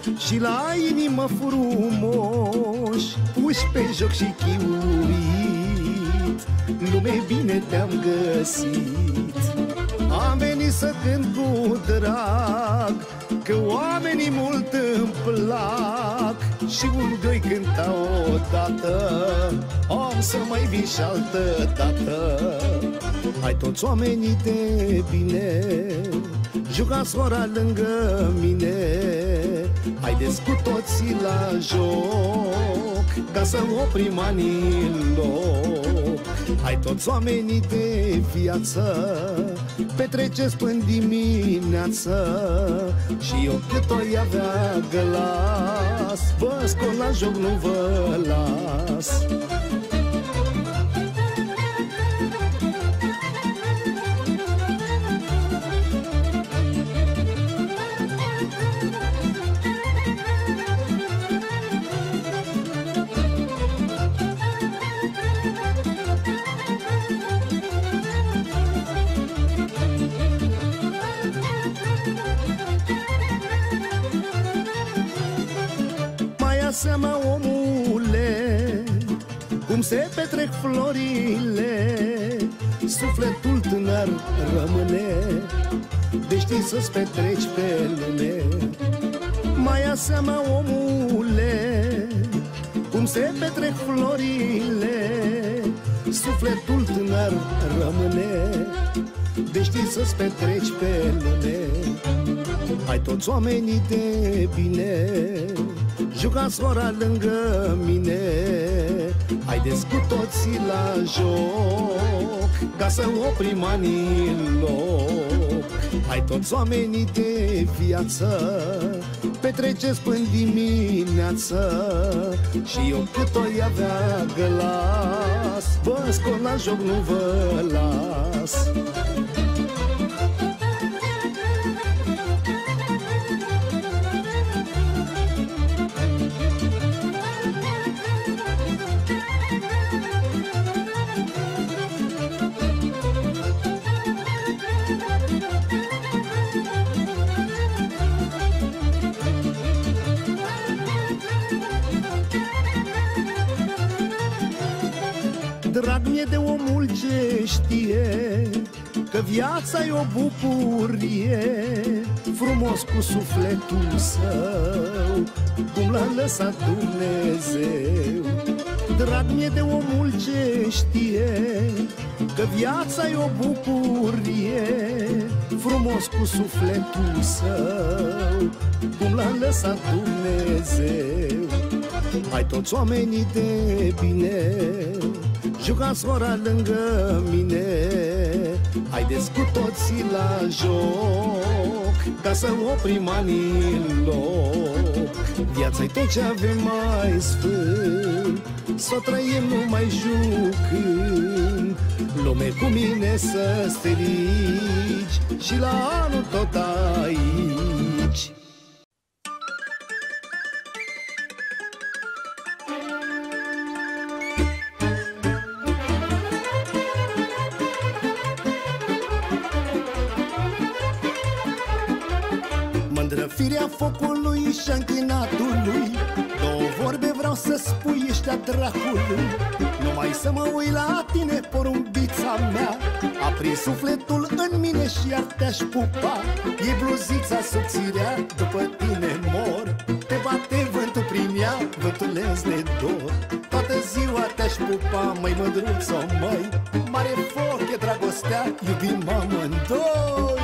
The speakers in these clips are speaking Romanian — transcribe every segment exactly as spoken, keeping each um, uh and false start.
și la inimă frumoși, puși pe joc și chiuit, lume bine te-am găsit. Am venit să cânt cu drag, că oamenii mult îmi plac, și un doi cânta odată, am să mai vin și altă dată. Hai toți oamenii de bine, jucați ora lângă mine, haideți cu toții la joc, ca să oprim anii în loc. Hai toți oamenii de viață, petreceți până dimineață, și eu cât o-i avea glas, vă scot la joc, nu vă las. Seama, omule, cum se petrec florile, sufletul tânăr rămâne, de știi să-ți petreci pe lume. Mai ia seama, omule, cum se petrec florile, sufletul tânăr rămâne, de știi să-ți petreci pe lume. Hai toți oamenii de bine, jucați ora lângă mine, haideți cu toții la joc, ca să oprim anii în loc. Hai toți oamenii de viață, petreceți până dimineață, și eu cât o-i avea glas, vă scot la joc, nu vă las. Drag mie de omul ce știe că viața e o bucurie, frumos cu sufletul său, cum l-a lăsat Dumnezeu. Drag mie de omul ce știe că viața e o bucurie, frumos cu sufletul său, cum l-a lăsat Dumnezeu. Hai toți oamenii de bine, jucați ora lângă mine, haideți cu toții la joc, ca să oprim anii în loc. Viața-i tot ce avem mai sfânt, s-o trăim numai jucând, lume cu mine să strigi, și la anul tot aici. Firea focului și-a închinatului, două vorbe vreau să spui, ești a dracului. Numai să mă uit la tine, porumbița mea, a prins sufletul în mine și iar te-aș pupa. E bluzița subțirea, după tine mor, te bate vântul prin ea, vântul lens de dor. Toată ziua te-aș pupa, măi mândruțo, măi, mare foc e dragostea, iubim amândoi.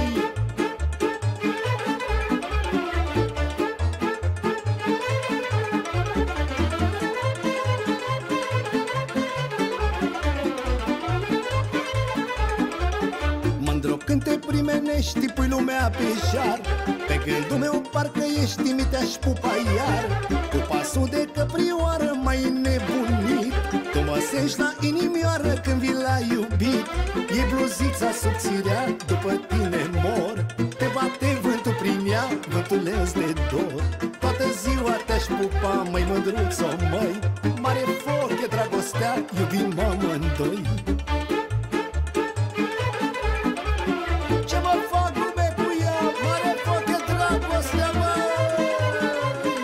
Când te primenești, pui lumea pe jar, pe gândul meu parcă ești, mi te-aș pupa iar. Cu pasul de căprioară mai nebunit, tu mă sești la inimioară când vii la iubit. E bluzița subțirea, după tine mor, te bate vântul prin ea, vântul lens de dor. Toată ziua te-aș pupa, măi mândruțo, măi, mare foc e dragostea, iubim amândoi. Ce mă fac lume cu ea, mare foc e dragostea, măi.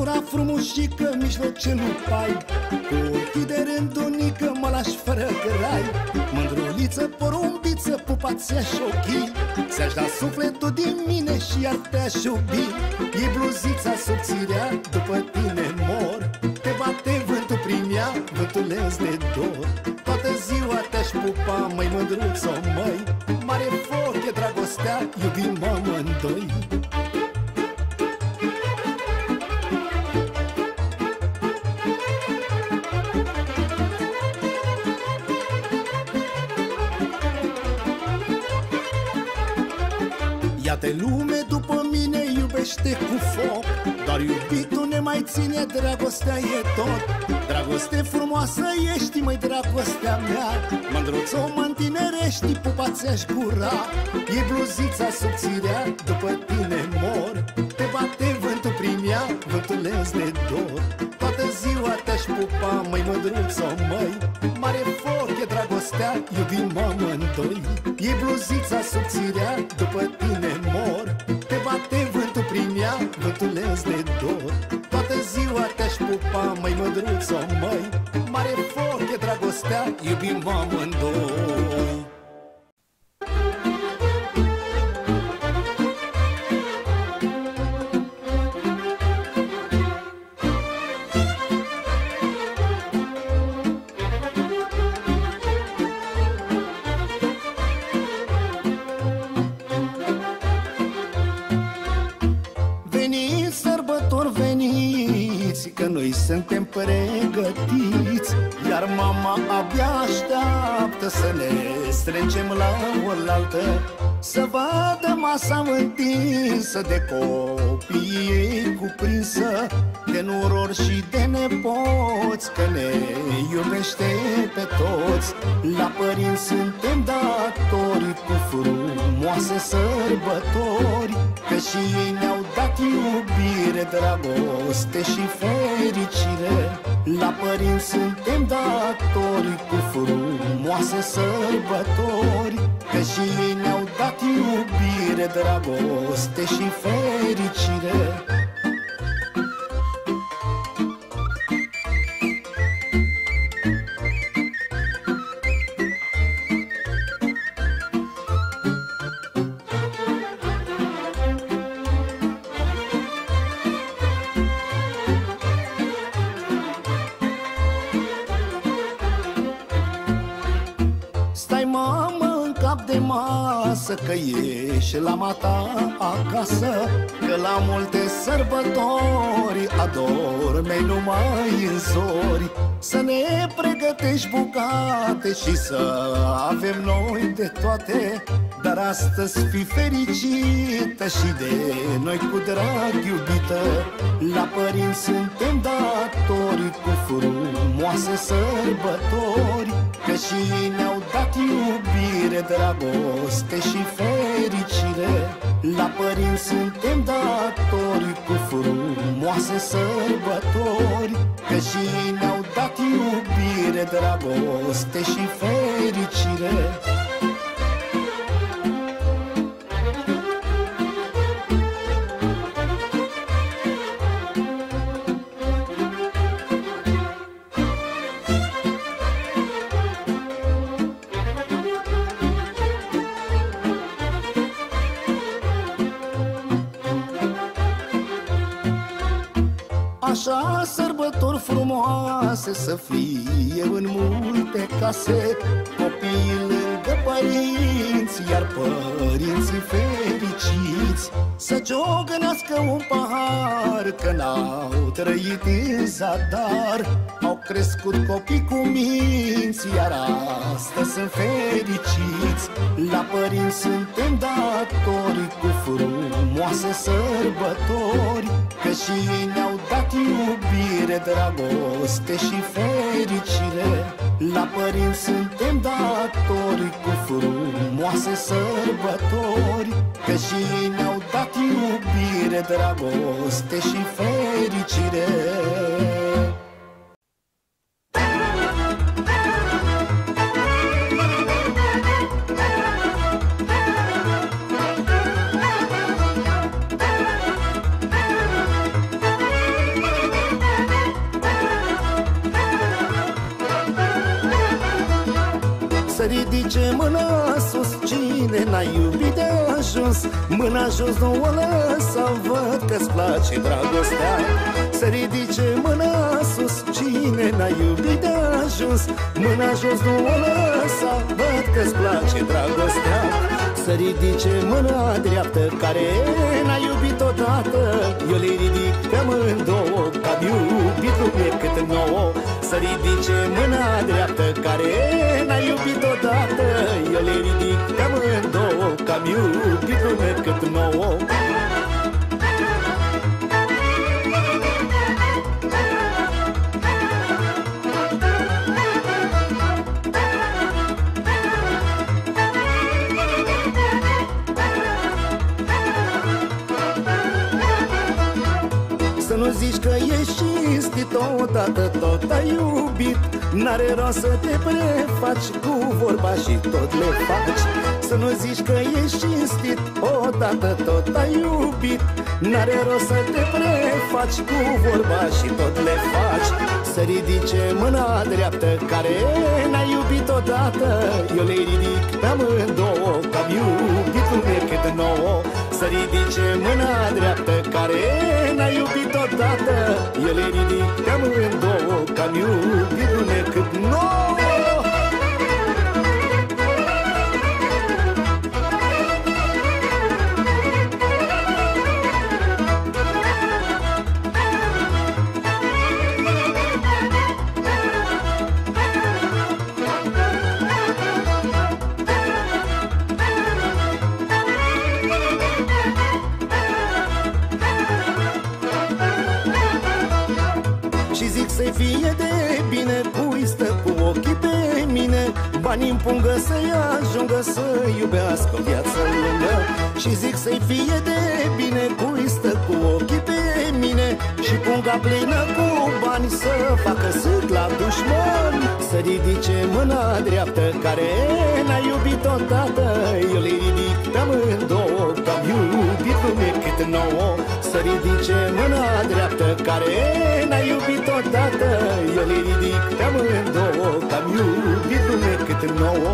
Făptura frumușică, mijlocelul pai, cu ochii de rândunică mă lași fără grai. Mândruliță, porumbiță, pupa-ți-aș ochii, ți-aș da sufletul din mine și iar te-aș iubi. E bluzița subțirea, după tine mor, te bate vântul prin ea, vântuleț de dor. Toată ziua te-aș pupa, măi mândruță, măi, mare foc e dragostea, iubim amândoi. Ia-te lume după mine, iubește cu foc, doar iubitul ne mai ține, dragostea e tot. Dragoste frumoasă ești, măi, dragostea mea, mândruță-o mă întinerești, pupa-ți-aș gura. E bluzița subțirea, după tine mor, te bate vântul prin ea, vântuleț de dor. Toată ziua te-aș pupa, măi, mândruță, măi, mare foc e dragostea, iubim amândoi. E bluzița subțirea, după tine mor, te bate vântul prin ea, vântuleț de dor. Toată ziua te-aș pupa, măi, mândruță, măi, mare foc e dragostea, iubim amândoi. Că noi suntem pregătiți, iar mama abia așteaptă să ne strângem la oaltă, să vadă masa întinsă de copii ei cuprinsă, de nurori și de nepoți, că ne iubește pe toți. La părinți suntem datori cu frumoase sărbători, că și ei ne-au dat iubire, dragoste și fericire. La părinți suntem datori cu frumoase sărbători, că și ei ne-au dat iubire, dragoste și fericire. Că ești la mata acasă, că la multe sărbători adormei numai în zori. Să ne pregătești bucate și să avem noi de toate, dar astăzi fi fericită și de noi cu drag iubită. La părinți suntem datori cu frumoase sărbători, că și ei ne-au dat iubire, dragoste și fericire. La părinți suntem datori cu frumoase sărbători, că și ei ne-au dat iubire, dragoste și fericire. Așa sărbători frumoase să fie în multe case, copiii lângă părinți, iar părinții fericiți. Să ciogănească un pahar, că n-au trăit în zadar, au crescut copii cu minți, iar astăzi sunt fericiți. La părinți suntem datori cu frumoase sărbători, că și ei ne-au dat iubire, dragoste și fericire. La părinți suntem datori cu frumoase sărbători, că și ei ne-au dat iubire, dragoste și fericire. mâna sus, cine n-a iubit de ajuns, mâna jos nu o lăsa, văd că-ți place dragostea. Să ridice mâna sus, cine n-a iubit de ajuns, mâna jos nu o lăsa, văd că-ți place dragostea. Să ridice mâna dreaptă care n-a iubit odată, eu le ridic pe amândouă, că-am iubit lume cât nouă. Să ridice mâna dreaptă care n-a iubit odată, eu le ridic pe amândouă, că-am iubit lume cât nouă. Să nu zici că ești cinstit, odată tot ai iubit, n-are rost să te prefaci cu vorba și tot le faci. Să nu zici că ești cinstit, odată tot ai iubit, n-are rost să te prefaci cu vorba și tot le faci. Să ridice mâna dreaptă care n-a iubit odată, eu le ridic pe amândouă, că-am iubit lume cât nouă. Să ridice mâna dreaptă care n-a iubit odată, eu le ridic pe amândouă, că-am iubit lume cât nouă. Să-i fie de bine, cui stă cu ochii pe mine, bani în pungă să-i ajungă să iubească o viață lungă. Și zic să-i fie de bine, cui stă cu ochii pe mine, și punga plină cu bani să facă sât la dușman. Să ridice mâna dreaptă care n-a iubit odată, eu le ridic pe amândouă, că-am iubit lume cât nouă. Să ridice mâna dreaptă care n-a iubit odată, eu le ridic pe amândouă, că-am iubit lume cât nouă.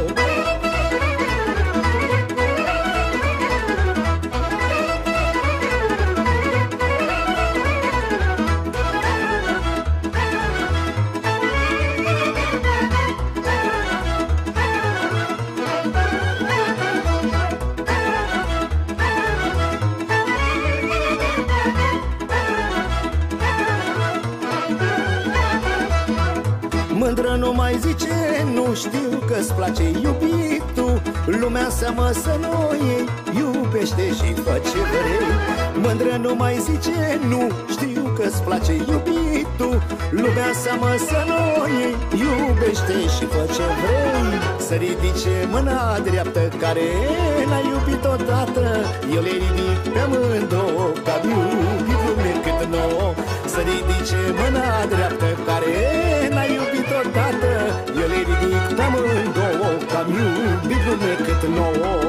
Mândră nu mai zice, nu știu că-ți place iubitul, lumea seamă să nu iei, iubește și fă ce vrei. Mândră nu mai zice, nu știu că-ți place iubitul, lumea seamă să nu iei, iubește și fă ce vrei. Să ridice mâna dreaptă care n-a iubit odată, eu le ridic pe amândouă, că-am iubit lume cât nouă. Să ridice mâna dreaptă care n-a iubit odată, eu le ridic pe amândouă, că-am iubit lume cât nouă.